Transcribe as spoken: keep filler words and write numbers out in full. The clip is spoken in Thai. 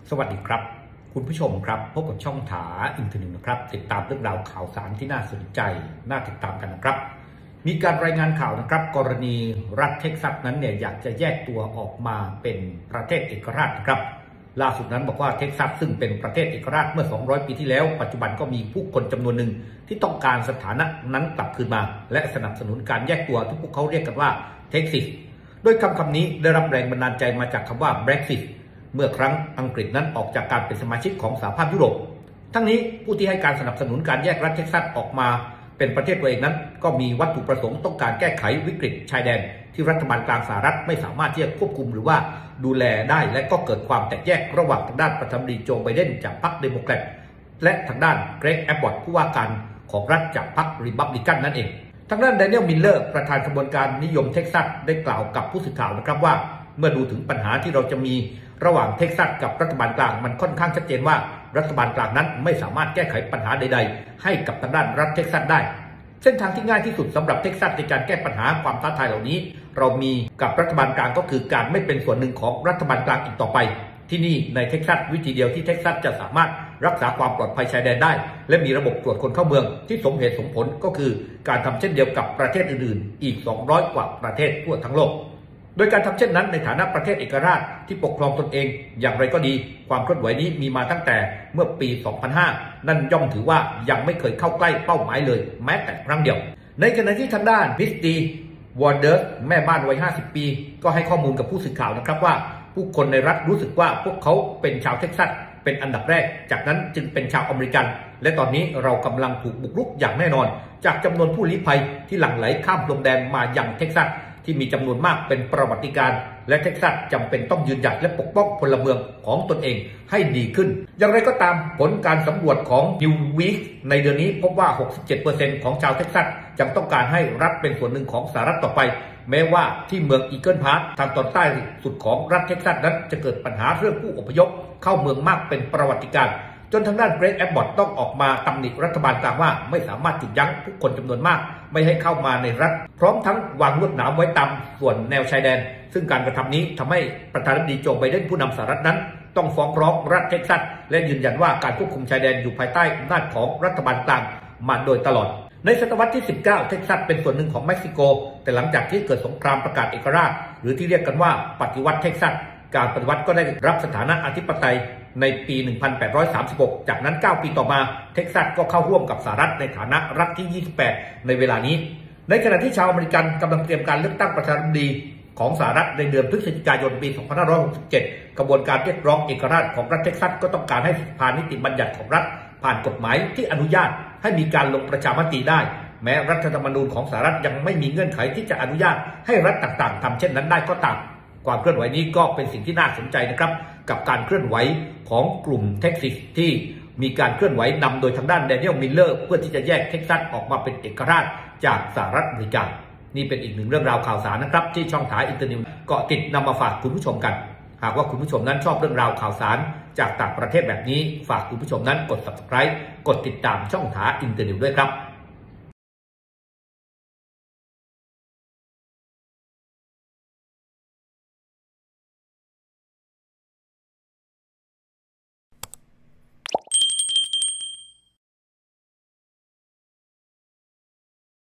สวัสดีครับคุณผู้ชมครับพบกับช่องถาอินเทอร์เน็ตนะครับติดตามเรื่องราวข่าวสารที่น่าสนใจน่าติดตามกันนะครับมีการรายงานข่าวนะครับกรณีรัฐเท็กซัสนั้นเนี่ยอยากจะแยกตัวออกมาเป็นประเทศเอกราชนะครับล่าสุดนั้นบอกว่าเท็กซัสซึ่งเป็นประเทศเอกราชเมื่อสองร้อยปีที่แล้วปัจจุบันก็มีผู้คนจำนวนหนึ่งที่ต้องการสถานะนั้นกลับคืนมาและสนับสนุนการแยกตัวที่พวกเขาเรียกกันว่าเท็กซัสโดยคำคำนี้ได้รับแรงบันดาลใจมาจากคำว่า Brexitเมื่อครั้งอังกฤษนั้นออกจากการเป็นสมาชิกของสหภาพยุโรปทั้งนี้ผู้ที่ให้การสนับสนุนการแยกรัฐเท็กซัสออกมาเป็นประเทศตัวเองนั้นก็มีวัตถุประสงค์ต้องการแก้ไขวิกฤตชายแดนที่รัฐบาลกลางสหรัฐไม่สามารถที่จะควบคุมหรือว่าดูแลได้และก็เกิดความแตกแยกระหว่างทางด้านประธานาธิบดีโจไบเดนจากพรรคเดโมแครตและทางด้านเกรกแอบบอตผู้ว่าการของรัฐจากพรรครีพับลิกันนั่นเองทางด้านแดเนียลมิลเลอร์ประธานขบวนการนิยมเท็กซัสได้กล่าวกับผู้สื่อข่าวนะครับว่าเมื่อดูถึงปัญหาที่เราจะมีระหว่างเท็กซัสกับรัฐบาลกลางมันค่อนข้างชัดเจนว่ารัฐบาลกลางนั้นไม่สามารถแก้ไขปัญหาใดๆให้กับทางด้านรัฐเท็กซัสได้เส้นทางที่ง่ายที่สุดสำหรับเท็กซัสในการแก้ปัญหาความท้าทายเหล่านี้เรามีกับรัฐบาลกลางก็คือการไม่เป็นส่วนหนึ่งของรัฐบาลกลางอีกต่อไปที่นี่ในเท็กซัสวิธีเดียวที่เท็กซัสจะสามารถรักษาความปลอดภัยชายแดนได้และมีระบบตรวจคนเข้าเมืองที่สมเหตุสมผลก็คือการทำเช่นเดียวกับประเทศอื่นๆอีกสองร้อยกว่าประเทศทั่วทั้งโลกโดยการทำเช่นนั้นในฐานะประเทศเอกราชที่ปกครองตนเองอย่างไรก็ดีความเคลื่อนไหวนี้มีมาตั้งแต่เมื่อปี สองพันห้า นั่นย่อมถือว่ายังไม่เคยเข้าใกล้เป้าหมายเลยแม้แต่ครั้งเดียวในขณะที่ทางด้านพิสตีวอร์เดอร์แม่บ้านวัยห้าสิบปีก็ให้ข้อมูลกับผู้สื่อข่าวนะครับว่าผู้คนในรัฐรู้สึกว่าพวกเขาเป็นชาวเท็กซัสเป็นอันดับแรกจากนั้นจึงเป็นชาวอเมริกันและตอนนี้เรากำลังถูกบุกรุกอย่างแน่นอนจากจำนวนผู้ลี้ภัยที่หลั่งไหลข้ามพรมแดนมายังเท็กซัสที่มีจำนวนมากเป็นประวัติการณ์และเท็กซัสจำเป็นต้องยืนหยัดและปกป้องพลเมืองของตนเองให้ดีขึ้นอย่างไรก็ตามผลการสำรวจของ Newsweek ในเดือนนี้พบว่า หกสิบเจ็ดเปอร์เซ็นต์ ของชาวเท็กซัสยังต้องการให้รัฐเป็นส่วนหนึ่งของสหรัฐต่อไปแม้ว่าที่เมืองอีเกิลพาร์คทางตอนใต้สุดของรัฐเท็กซัสนั้นจะเกิดปัญหาเรื่องผู้อพยพเข้าเมืองมากเป็นประวัติการณ์จนทางด้านเกรกแอบบอตต้องออกมาตำหนิรัฐบาลกลางว่าไม่สามารถหยุดยั้งผู้คนจำนวนมากไม่ให้เข้ามาในรัฐพร้อมทั้งวางลวดหนามไว้ตามส่วนแนวชายแดนซึ่งการกระทำนี้ทำให้ประธานาธิบดีโจไบเดนผู้นำสหรัฐนั้นต้องฟ้องร้องรัฐเท็กซัสและยืนยันว่าการควบคุมชายแดนอยู่ภายใต้อำนาจของรัฐบาลกลางมาโดยตลอดในศตวรรษที่สิบเก้าเท็กซัสเป็นส่วนหนึ่งของเม็กซิโกแต่หลังจากที่เกิดสงครามประกาศเอกราชหรือที่เรียกกันว่าปฏิวัติเท็กซัสการปฏิวัติก็ได้รับสถานะอธิปไตยในปี หนึ่งพันแปดร้อยสามสิบหก จากนั้นเก้าปีต่อมาเท็กซัสก็เข้าร่วมกับสหรัฐในฐานะรัฐที่ ยี่สิบแปด ในเวลานี้ในขณะที่ชาวอเมริกันกำลังเตรียมการเลือกตั้งประธานาธิบดีของสหรัฐในเดือนพฤศจิกายนปี สองพันห้าร้อยหกสิบเจ็ด กระบวนการเรียกร้องเอกราชของรัฐเท็กซัสก็ต้องการให้สภานิติบัญญัติของรัฐผ่านกฎหมายที่อนุญาตให้มีการลงประชามติได้แม้รัฐธรรมนูญของสหรัฐยังไม่มีเงื่อนไขที่จะอนุญาตให้รัฐต่างๆทำเช่นนั้นได้ก็ตามความเคลื่อนไหวนี้ก็เป็นสิ่งที่น่าสนใจนะครับกับการเคลื่อนไหวของกลุ่มเท็กซัสที่มีการเคลื่อนไหวนำโดยทางด้านแดเนียลมิลเลอร์เพื่อที่จะแยกเท็กซัสออกมาเป็นเอกราชจากสหรัฐอเมริกานี่เป็นอีกหนึ่งเรื่องราวข่าวสารนะครับที่ช่องถาอินเทอร์เน็ตเกาะติดนำมาฝากคุณผู้ชมกันหากว่าคุณผู้ชมนั้นชอบเรื่องราวข่าวสารจากต่างประเทศแบบนี้ฝากคุณผู้ชมนั้นกด ซับสไครบ์ กดติดตามช่องถาอินเทอร์เน็ตด้วยครับ